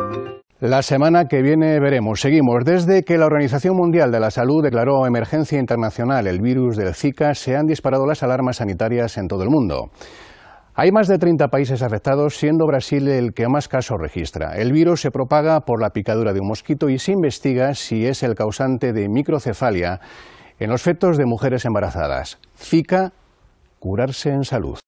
La semana que viene veremos. Seguimos. Desde que la Organización Mundial de la Salud declaró emergencia internacional el virus del Zika, se han disparado las alarmas sanitarias en todo el mundo. Hay más de 30 países afectados, siendo Brasil el que más casos registra. El virus se propaga por la picadura de un mosquito y se investiga si es el causante de microcefalia en los fetos de mujeres embarazadas. Zika, curarse en salud.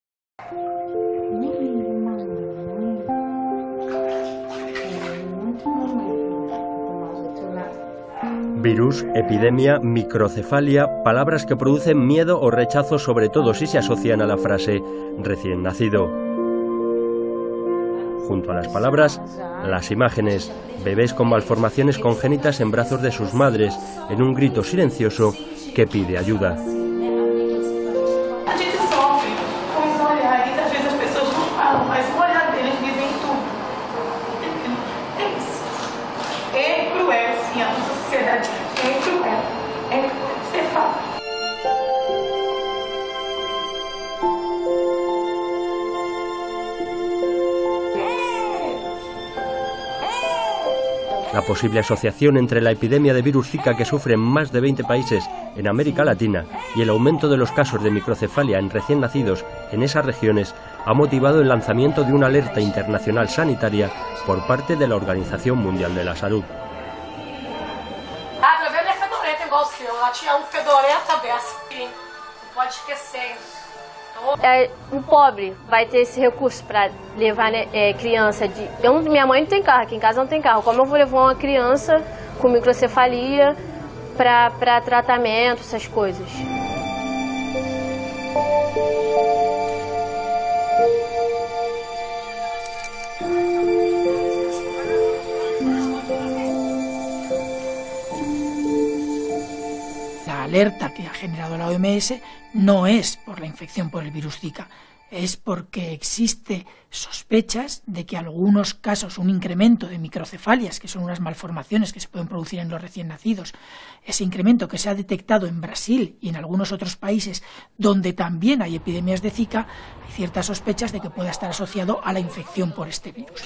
Virus, epidemia, microcefalia, palabras que producen miedo o rechazo, sobre todo si se asocian a la frase recién nacido. Junto a las palabras, las imágenes, bebés con malformaciones congénitas en brazos de sus madres, en un grito silencioso que pide ayuda. La posible asociación entre la epidemia de virus Zika que sufren más de 20 países en América Latina y el aumento de los casos de microcefalia en recién nacidos en esas regiones ha motivado el lanzamiento de una alerta internacional sanitaria por parte de la Organización Mundial de la Salud. Um pobre vai ter esse recurso para levar criança de... minha mãe não tem carro, aqui em casa não tem carro. Como eu vou levar uma criança com microcefalia para tratamento, essas coisas? La alerta que ha generado la OMS no es por la infección por el virus Zika, es porque existe sospechas de que algunos casos, un incremento de microcefalias, que son unas malformaciones que se pueden producir en los recién nacidos, ese incremento que se ha detectado en Brasil y en algunos otros países donde también hay epidemias de Zika, hay ciertas sospechas de que pueda estar asociado a la infección por este virus.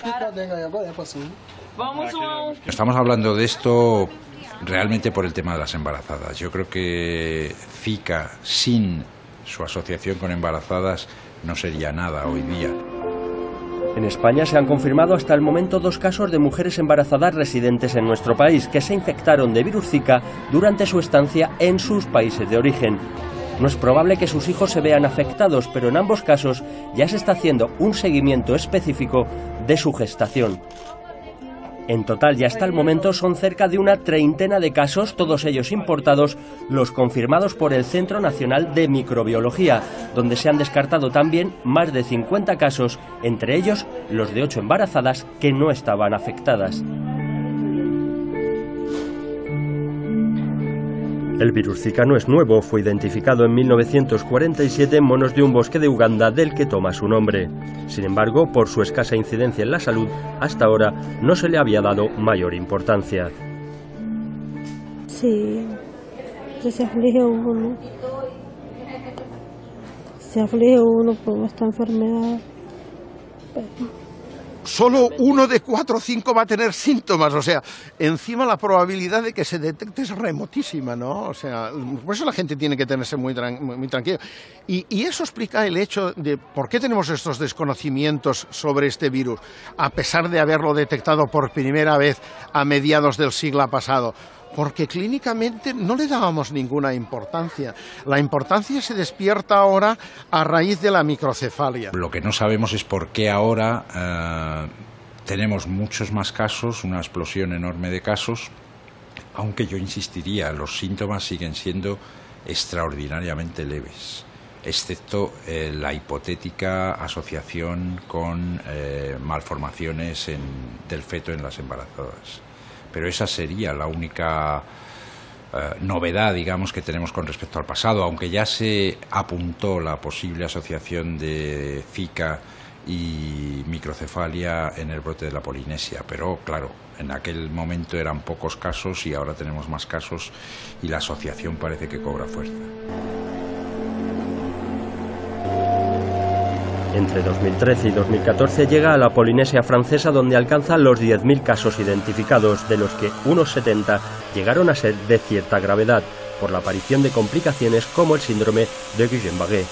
Estamos hablando de esto realmente por el tema de las embarazadas. Yo creo que Zika, sin su asociación con embarazadas, no sería nada hoy día. En España se han confirmado hasta el momento 2 casos de mujeres embarazadas residentes en nuestro país que se infectaron de virus Zika durante su estancia en sus países de origen. No es probable que sus hijos se vean afectados, pero en ambos casos ya se está haciendo un seguimiento específico de su gestación. En total, ya hasta el momento son cerca de una 30 de casos, todos ellos importados, los confirmados por el Centro Nacional de Microbiología, donde se han descartado también más de 50 casos, entre ellos los de 8 embarazadas que no estaban afectadas. El virus Zika no es nuevo, fue identificado en 1947 en monos de un bosque de Uganda del que toma su nombre. Sin embargo, por su escasa incidencia en la salud, hasta ahora no se le había dado mayor importancia. Sí, se aflige uno. Se aflige uno por esta enfermedad. Solo 1 de 4 o 5 va a tener síntomas, o sea, encima la probabilidad de que se detecte es remotísima, ¿no? O sea, por eso la gente tiene que tenerse muy tranquila. Y eso explica el hecho de por qué tenemos estos desconocimientos sobre este virus, a pesar de haberlo detectado por primera vez a mediados del siglo pasado. Porque clínicamente no le dábamos ninguna importancia. La importancia se despierta ahora a raíz de la microcefalia. Lo que no sabemos es por qué ahora tenemos muchos más casos, una explosión enorme de casos, aunque yo insistiría, los síntomas siguen siendo extraordinariamente leves, excepto la hipotética asociación con malformaciones del feto en las embarazadas. Pero esa sería la única novedad, digamos, que tenemos con respecto al pasado, aunque ya se apuntó la posible asociación de Zika y microcefalia en el brote de la Polinesia, pero claro, en aquel momento eran pocos casos y ahora tenemos más casos y la asociación parece que cobra fuerza. Entre 2013 y 2014 llega a la Polinesia Francesa, donde alcanza los 10.000 casos identificados, de los que unos 70 llegaron a ser de cierta gravedad, por la aparición de complicaciones como el síndrome de Guillain-Barré.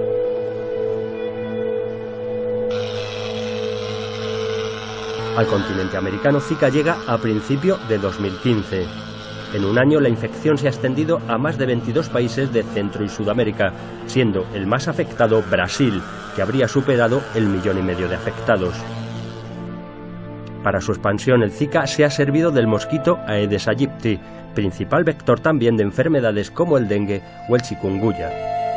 Al continente americano, Zika llega a principio de 2015. En un año la infección se ha extendido a más de 22 países de Centro y Sudamérica, siendo el más afectado Brasil, que habría superado el 1,5 millones de afectados. Para su expansión, el Zika se ha servido del mosquito Aedes aegypti, principal vector también de enfermedades como el dengue o el chikungunya.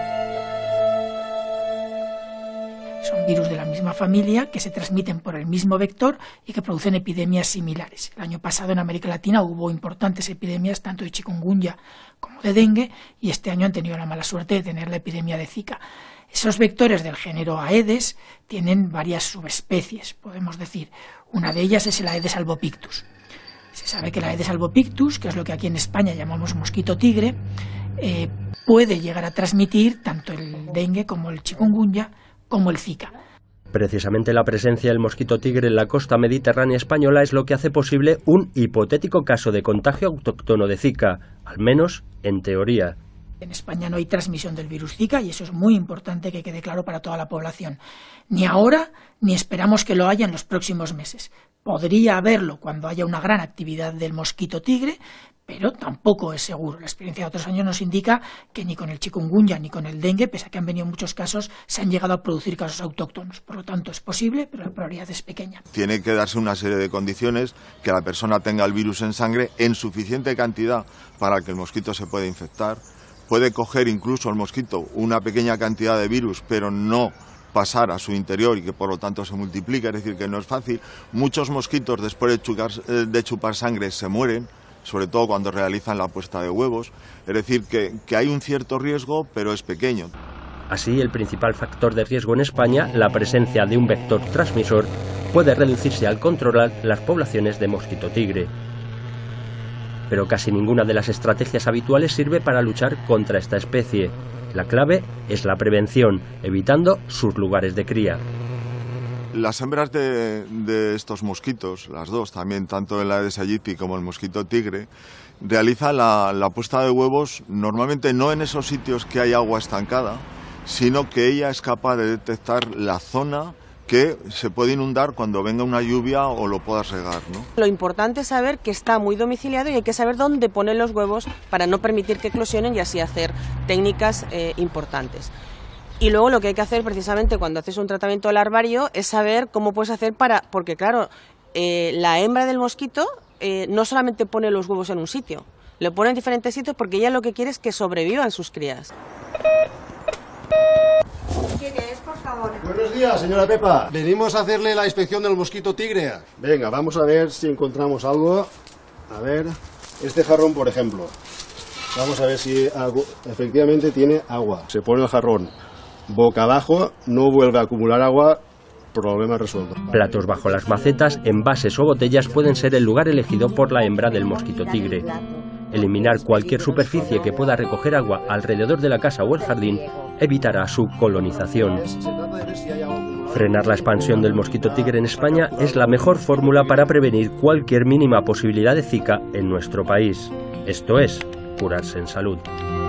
Son virus de la misma familia que se transmiten por el mismo vector y que producen epidemias similares. El año pasado en América Latina hubo importantes epidemias tanto de chikungunya como de dengue, y este año han tenido la mala suerte de tener la epidemia de Zika. Esos vectores del género Aedes tienen varias subespecies, podemos decir. Una de ellas es el Aedes albopictus. Se sabe que el Aedes albopictus, que es lo que aquí en España llamamos mosquito tigre, puede llegar a transmitir tanto el dengue como el chikungunya como el Zika. Precisamente la presencia del mosquito tigre en la costa mediterránea española es lo que hace posible un hipotético caso de contagio autóctono de Zika, al menos en teoría. En España no hay transmisión del virus Zika y eso es muy importante que quede claro para toda la población. Ni ahora ni esperamos que lo haya en los próximos meses. Podría haberlo cuando haya una gran actividad del mosquito tigre, pero tampoco es seguro. La experiencia de otros años nos indica que ni con el chikungunya ni con el dengue, pese a que han venido muchos casos, se han llegado a producir casos autóctonos. Por lo tanto, es posible, pero la probabilidad es pequeña. Tiene que darse una serie de condiciones, que la persona tenga el virus en sangre en suficiente cantidad para que el mosquito se pueda infectar. Puede coger incluso el mosquito una pequeña cantidad de virus, pero no pasar a su interior y que por lo tanto se multiplique, es decir, que no es fácil. Muchos mosquitos después de chupar sangre se mueren, sobre todo cuando realizan la puesta de huevos, es decir, que hay un cierto riesgo, pero es pequeño. Así, el principal factor de riesgo en España, la presencia de un vector transmisor, puede reducirse al controlar las poblaciones de mosquito tigre. Pero casi ninguna de las estrategias habituales sirve para luchar contra esta especie. La clave es la prevención, evitando sus lugares de cría. Las hembras de estos mosquitos, las dos también, tanto el Aedes aegypti como el mosquito tigre, realizan la puesta de huevos normalmente no en esos sitios que hay agua estancada, sino que ella es capaz de detectar la zona que se puede inundar cuando venga una lluvia o lo pueda regar, ¿no? Lo importante es saber que está muy domiciliado y hay que saber dónde poner los huevos para no permitir que eclosionen y así hacer técnicas importantes. Y luego lo que hay que hacer precisamente cuando haces un tratamiento larvario es saber cómo puedes hacer porque claro, la hembra del mosquito no solamente pone los huevos en un sitio, lo pone en diferentes sitios porque ella lo que quiere es que sobrevivan sus crías. ¿Quién es, por favor? Buenos días, señora Pepa. Venimos a hacerle la inspección del mosquito tigre. Venga, vamos a ver si encontramos algo. A ver, este jarrón, por ejemplo. Vamos a ver si efectivamente tiene agua. Se pone el jarrón boca abajo, no vuelve a acumular agua, problema resuelto. Platos bajo las macetas, envases o botellas pueden ser el lugar elegido por la hembra del mosquito tigre. Eliminar cualquier superficie que pueda recoger agua alrededor de la casa o el jardín evitará su colonización. Frenar la expansión del mosquito tigre en España es la mejor fórmula para prevenir cualquier mínima posibilidad de Zika en nuestro país. Esto es curarse en salud.